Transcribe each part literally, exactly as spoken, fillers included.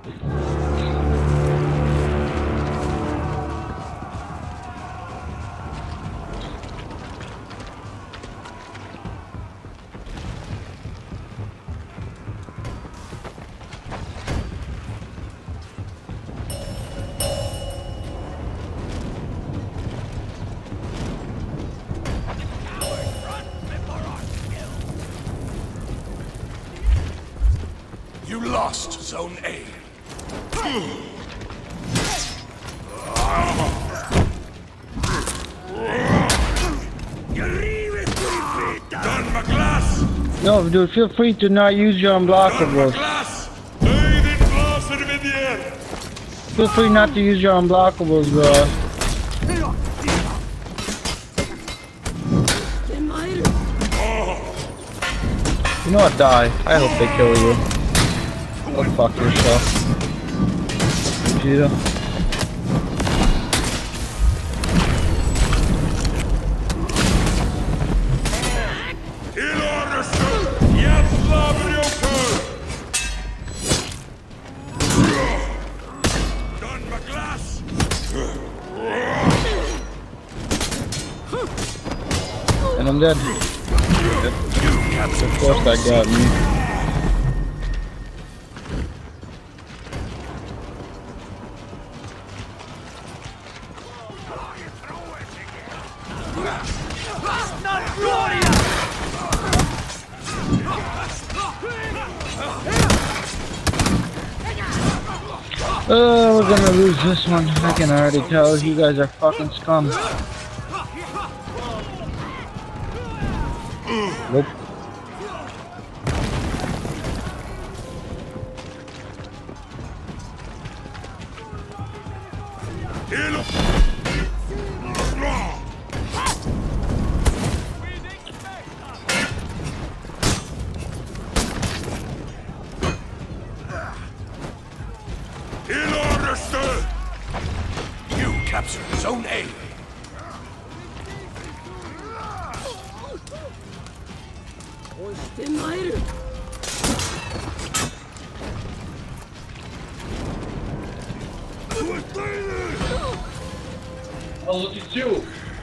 You lost Zone A. Don McGlass! No, dude, feel free to not use your unblockables. Feel free not to use your unblockables, bro. You know what, die. I hope they kill you. Go fuck yourself. Vegeta. And I'm dead. Of course that got me. Oh, we're gonna lose this one. I can already tell. You guys are fucking scum. Nope. You captured Zone A. Oh, look at you!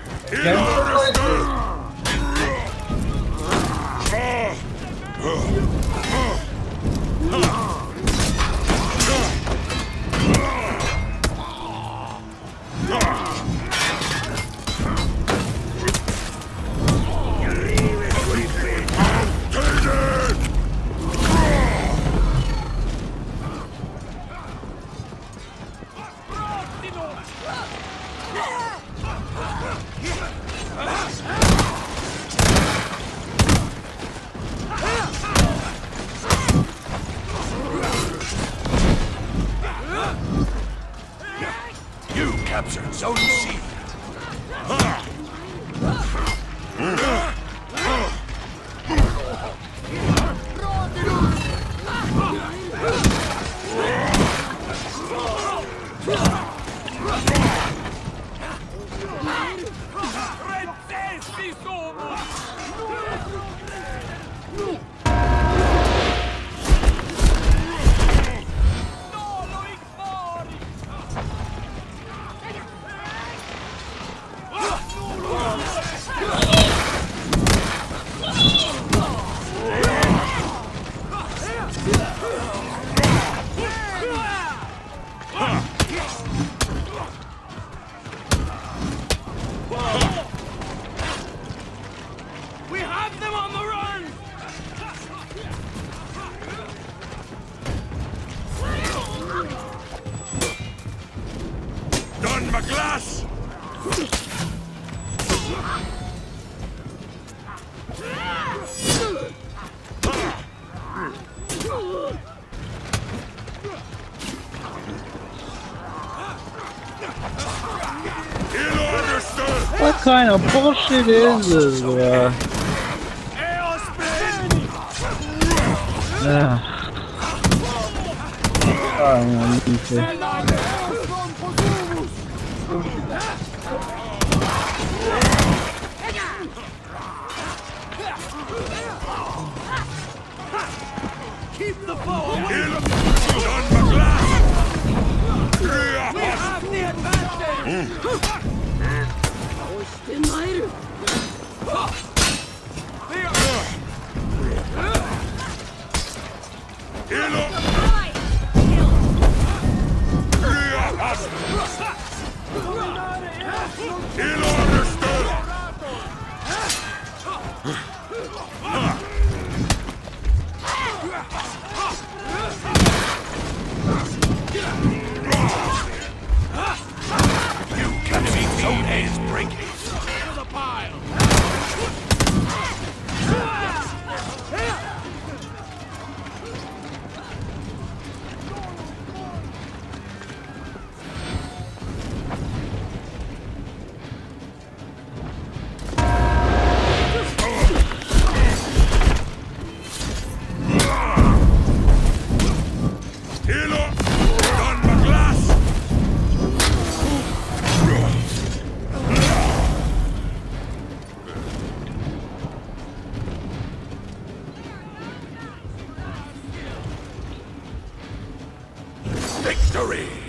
You captured Zone C. We have them on the run! Don McGlass! What kind of bullshit is this, bro? Yeah. Oh, man, you can Keep the foe away! Don McGlass! We have the advantage! Denier. Ill understood! You captured Zone A's breaking. To the pile! Victory!